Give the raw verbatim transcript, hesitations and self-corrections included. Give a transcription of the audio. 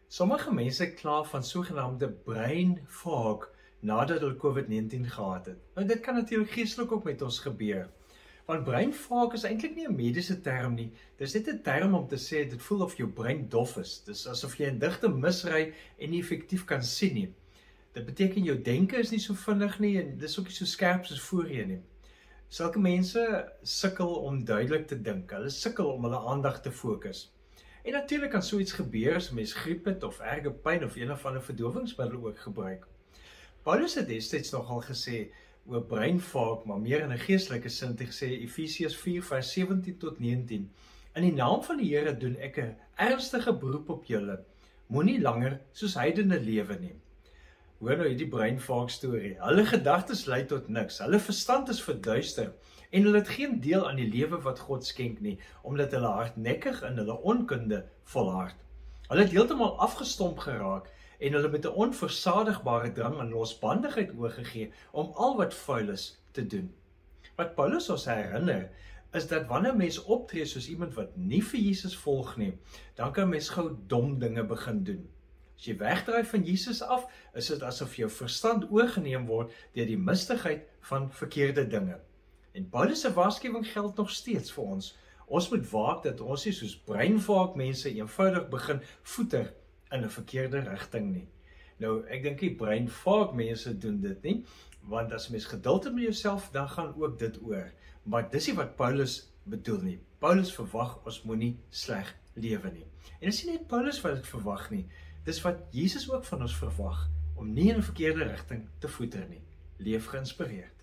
Sommige mense kla van sogenaamde brain fog nadat hulle COVID negentien gehad het. Nou, dit kan natuurlijk geestelik ook met ons gebeur. Want brain fog is eintlik nie 'n mediese term nie. Dis net 'n term om te sê dit voel of jou brein dof is. Dis asof jy in digte misry en nie effektief kan sien nie. Dit beteken jou denke is nie so vinnig nie en dis ook nie so skerp soos voorheen nie. Sulke mense sukkel om duidelik te dink. Hulle sukkel om hulle aandag te fokus. En natuurlijk kan so iets gebeur as mens griep het of erge pyn of een of ander verdowingsmiddel ook gebruik. Paulus het destyds nogal gesê oor brain fog, maar meer in 'n geestelike sin te gesê Efesiërs vier vers sewentien tot negentien. In die naam van die Here doen ek 'n ernstige beroep op julle. Moenie langer soos heidene lewe nie. Hoor nou hierdie brain fog storie. Hulle gedagtes lei tot niks. Hulle verstand is verduister en hulle het geen deel aan die lewe wat God skenk nie, omdat hulle hardnekkig in hulle onkunde volhard. Hulle het heeltemal afgestomp geraak en hulle met 'n onversadigbare drang aan losbandigheid oorgegee om al wat vuil is te doen. Wat Paulus ons herinner, is dat wanneer mens optree soos iemand wat nie vir Jesus volg nie, dan kan mens gou dom dinge begin doen. As jy wegdraai van Jesus af, is dit asof jou verstand oorgeneem word deur die mistigheid van verkeerde dinge. En Paulus se waarskuwing geld nog steeds vir ons. Ons moet waak dat ons nie soos brain fog mense eenvoudig begin voeter in 'n verkeerde rigting nie. Nou, ek dink die brain fog mense doen dit nie, want as mens geduld het met jouself, dan gaan ook dit oor. Maar dis nie wat Paulus bedoel nie. Paulus verwag ons moenie sleg lewe nie. En dis nie net Paulus wat dit verwag nie. Dis wat Jesus ook van ons verwag, om nie in 'n verkeerde rigting te voeter nie. Leef geïnspireerd.